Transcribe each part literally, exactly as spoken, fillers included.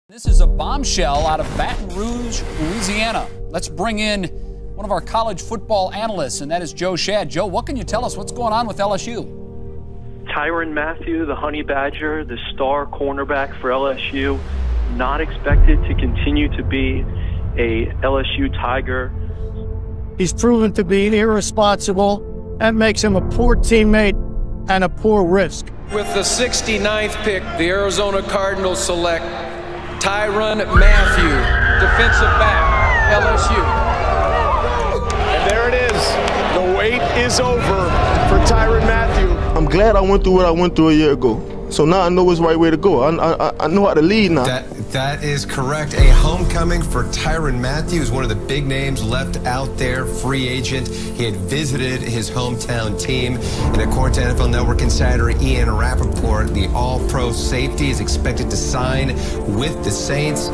This is a bombshell out of Baton Rouge, Louisiana. Let's bring in one of our college football analysts, and that is Joe Shad. Joe, what can you tell us? What's going on with L S U? Tyrann Mathieu, the Honey Badger, the star cornerback for L S U, not expected to continue to be a L S U Tiger. He's proven to be irresponsible. That makes him a poor teammate and a poor risk. With the sixty-ninth pick, the Arizona Cardinals select Tyrann Mathieu, defensive back, L S U. And there it is. The wait is over for Tyrann Mathieu. I'm glad I went through what I went through a year ago. So now I know what's the right way to go. I, I, I know how to lead now. That, that is correct. A homecoming for Tyrann Mathieu, is one of the big names left out there, free agent. He had visited his hometown team. And according to N F L Network insider Ian Rappaport, the all-pro safety is expected to sign with the Saints.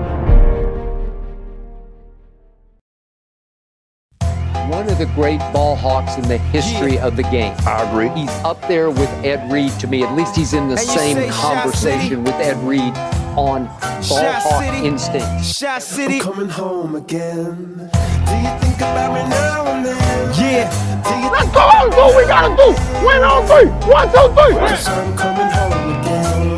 One of the great ball hawks in the history of the game. I agree. He's up there with Ed Reed to me. At least he's in the same conversation with Ed Reed on ball hawk instinct. Shot City. I'm coming home again. Do you think about me now and then? Yeah. Do you Let's go on, do what we gotta do. Win on three. One, two, three. Cause I'm coming home again.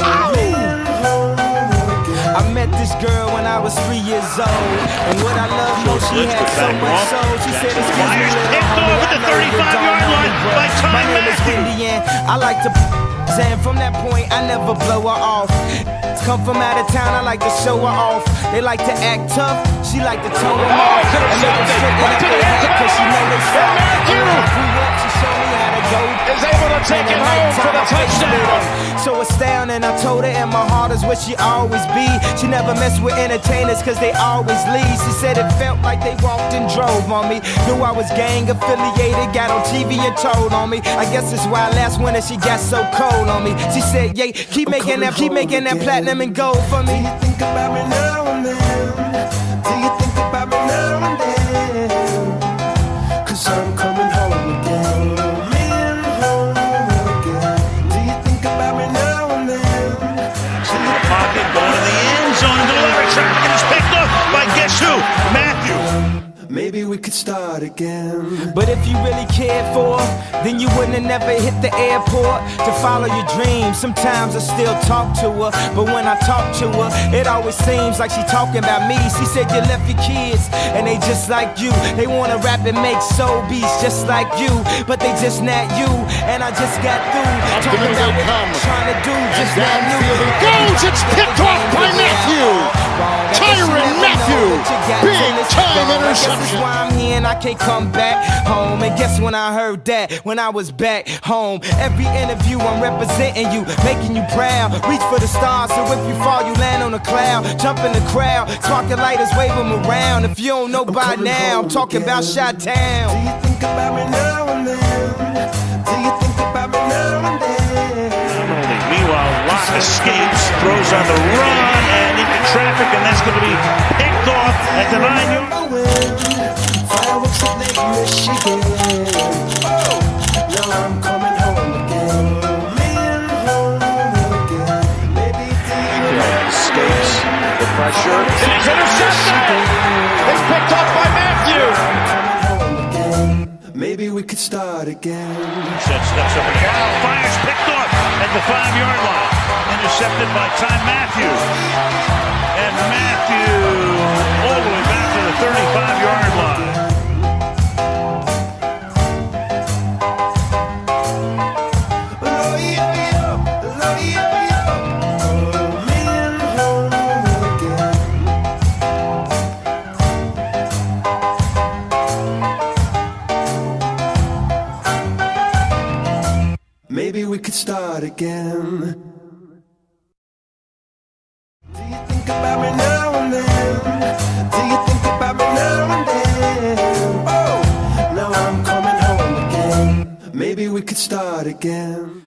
I met this girl when I was three years old, and what I love most, she had so much soul. She said, "Excuse me, little homie, off at the thirty-five yard line by my name is Indian. I like to." And from that point, I never blow her off. Come from out of town, I like to show her off. They like to act tough, she like to tone them off. And make them straighten up their head, cause she know they soft. When I grew up, she showed me how to go. Is able to take it home for the touchdown. So astounding, I told her, and my heart is where she always be. She never messed with entertainers, cause they always leave. She said it felt like they walked and drove on me. Knew I was gang affiliated, got on T V and told on me. I guess it's why last winter she got so cold on me. She said, yeah, keep making that, keep making that platinum and gold for me. Do you think about me now and then? Do you think about me now and then? Cause I'm coming home again. Man, home again. Do you think about me now and then? Pocket, going to the end zone, and the delivery traffic is picked up by guess who? Mathieu. Maybe we could start again. But if you really cared for her, then you wouldn't have never hit the airport to follow your dreams. Sometimes I still talk to her, but when I talk to her, it always seems like she talking about me. She said you left your kids, and they just like you. They wanna rap and make soul beats just like you, but they just not you. And I just got through talking about what I'm trying to do, just not you. It goes, it's picked off by Mathieu. Tyrann Mathieu, big time interception. This is why I'm here and I can't come back home. And guess when I heard that? When I was back home. Every interview I'm representing you, making you proud. Reach for the stars, so if you fall, you land on a cloud. Jump in the crowd, sparking lighters, wave them around. If you don't know by now, I'm talking about Chi-Town. Do you think about me now and then? Do you think about me now and then? Meanwhile, Locke escapes, throws on the run and into traffic, and that's going to be picked off at the nine yard. Fireworks at Lake Michigan. Oh, now I'm coming home again. Man, home again. Maybe Escapes the pressure. And he's intercepted. It's picked off by Mathieu. Maybe we could start again. Set steps up and down. Fires picked off at the five yard line. Intercepted by Tyrann Mathieu. And Mathieu all the way back to the thirty-five yard line. Maybe we could start again. Do you think about me now and then? Do you think about me now and then? Oh, now I'm coming home again. Maybe we could start again.